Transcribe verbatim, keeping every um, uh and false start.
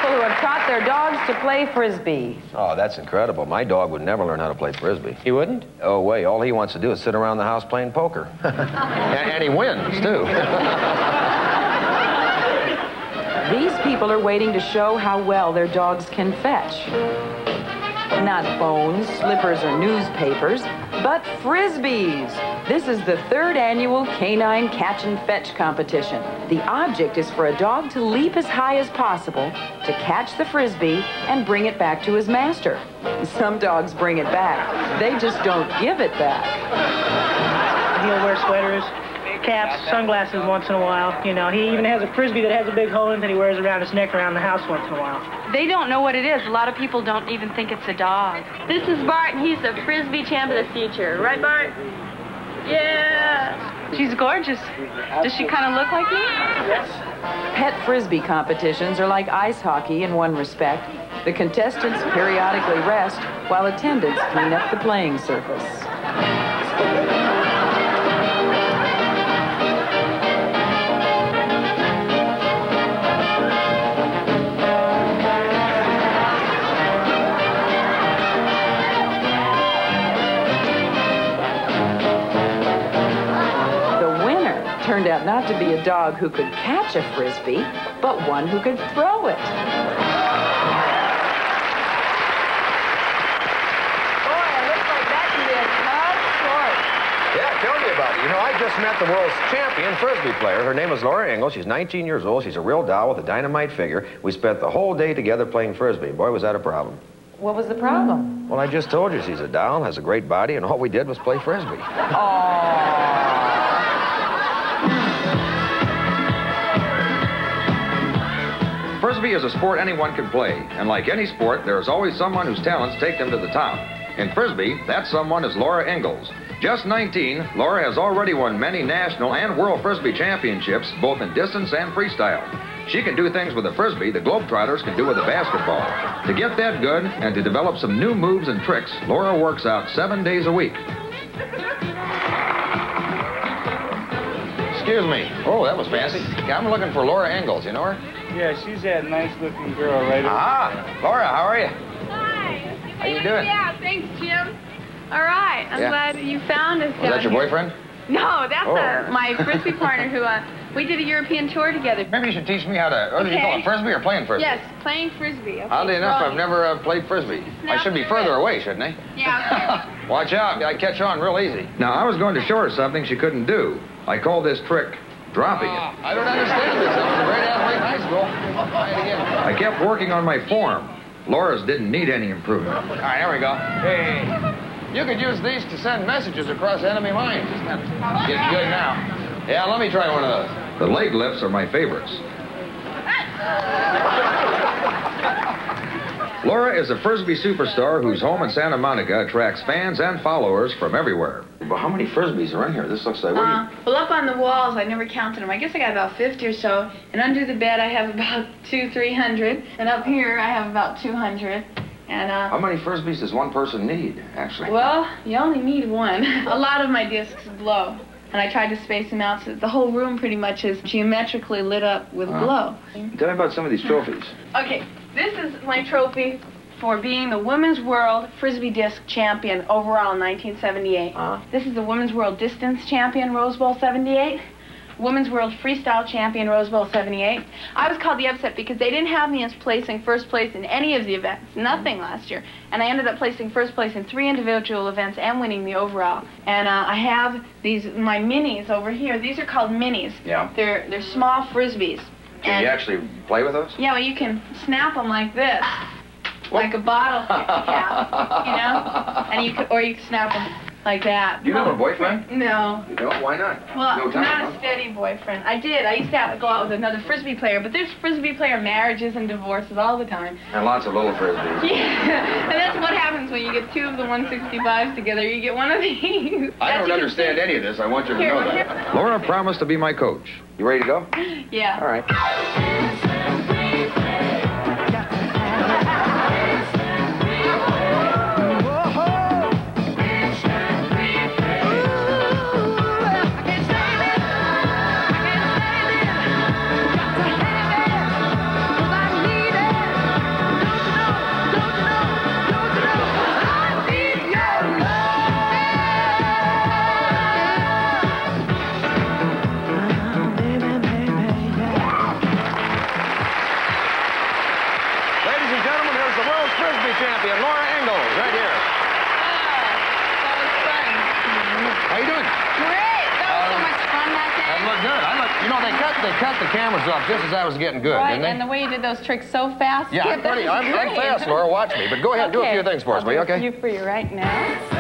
people who have taught their dogs to play Frisbee. Oh, that's incredible. My dog would never learn how to play Frisbee. He wouldn't? Oh, wait. All he wants to do is sit around the house playing poker. and, and he wins, too. These people are waiting to show how well their dogs can fetch. Not bones, slippers, or newspapers, but Frisbees. This is the third annual Canine Catch and Fetch competition. The object is for a dog to leap as high as possible, to catch the Frisbee, and bring it back to his master. Some dogs bring it back. They just don't give it back. He'll wear sweaters, caps, sunglasses once in a while. You know, he even has a Frisbee that has a big hole in it that he wears around his neck around the house once in a while. They don't know what it is. A lot of people don't even think it's a dog. This is Bart, and he's the Frisbee champion of the future. Right, Bart? Yeah. She's gorgeous. Does she kind of look like me? Yes. Pet Frisbee competitions are like ice hockey in one respect. The contestants periodically rest while attendants clean up the playing surface. Turned out not to be a dog who could catch a Frisbee, but one who could throw it. Boy, it looks like that can be a tough sport. Yeah, tell me about it. You know, I just met the world's champion Frisbee player. Her name is Laura Engels. She's nineteen years old. She's a real doll with a dynamite figure. We spent the whole day together playing Frisbee. Boy, was that a problem. What was the problem? Well, I just told you she's a doll, has a great body, and all we did was play Frisbee. Aww. Frisbee is a sport anyone can play, and like any sport, there is always someone whose talents take them to the top. In Frisbee, that someone is Laura Engels. Just nineteen, Laura has already won many national and world Frisbee championships, both in distance and freestyle. She can do things with a Frisbee the Globetrotters can do with a basketball. To get that good and to develop some new moves and tricks, Laura works out seven days a week. Excuse me. Oh, that was fancy. I'm looking for Laura Engels. You know her? Yeah, she's that nice-looking girl right over Ah, there. Laura, how are you? Hi. How you doing? Yeah, thanks, Jim. All right. I'm Yeah. glad you found us. Was down that your here. boyfriend? No, that's Oh. uh, my Frisbee partner who, uh, we did a European tour together. Maybe you should teach me how to, what do you Okay. call it, Frisbee or playing Frisbee? Yes, playing Frisbee. Okay, Oddly enough, slowly. I've never uh, played Frisbee. I Snap should be your further wrist. away, shouldn't I? Yeah. Watch out, I catch on real easy. Now, I was going to show her something she couldn't do. I call this trick dropping it. I don't understand this. I was a great athlete in high school. Try it again. I kept working on my form. Laura's didn't need any improvement. All right, here we go. Hey, you could use these to send messages across enemy lines. Getting good now. Yeah, let me try one of those. The leg lifts are my favorites. Laura is a Frisbee superstar whose home in Santa Monica attracts fans and followers from everywhere. Well, how many Frisbees are in here? This looks like... What Uh, well, up on the walls, I never counted them. I guess I got about fifty or so. And under the bed, I have about two, three hundred. And up here, I have about two hundred. And, uh... How many Frisbees does one person need, actually? Well, you only need one. A lot of my discs glow. And I tried to space them out so that the whole room pretty much is geometrically lit up with Uh, glow. Tell me about some of these trophies. Okay, this is my trophy for being the Women's World Frisbee Disc Champion overall in nineteen seventy-eight. Uh-huh. This is the Women's World Distance Champion Rose Bowl seventy-eight. Women's World Freestyle Champion Rose Bowl seventy-eight. I was called the upset because they didn't have me as placing first place in any of the events, nothing last year. And I ended up placing first place in three individual events and winning the overall. And uh, I have these, my minis over here. These are called minis. Yeah. They're, they're small Frisbees. Can And- you actually play with those? Yeah, well, you can snap them like this, like a bottle cap, you know? And you could, or you can snap them like that. Do you have a boyfriend? No. You don't? Why not? Well, No time, not huh? a steady boyfriend. I did. I used to have to go out with another Frisbee player, but there's Frisbee player marriages and divorces all the time. And lots of little Frisbees. Yeah, and that's what happens when you get two of the one sixty-fives together. You get one of these. I As don't you can understand see. any of this. I want you to Here, know here. that. Laura promised to be my coach. You ready to go? Yeah. All right. they cut the cameras off just as I was getting good, Right, didn't they? and the way you did those tricks so fast. Yeah, I'm Skip, that pretty, was I'm, I'm great. fast, Laura. Watch me. But go ahead, do a Okay. few things for us, I'll will you, do a okay? few for you right now.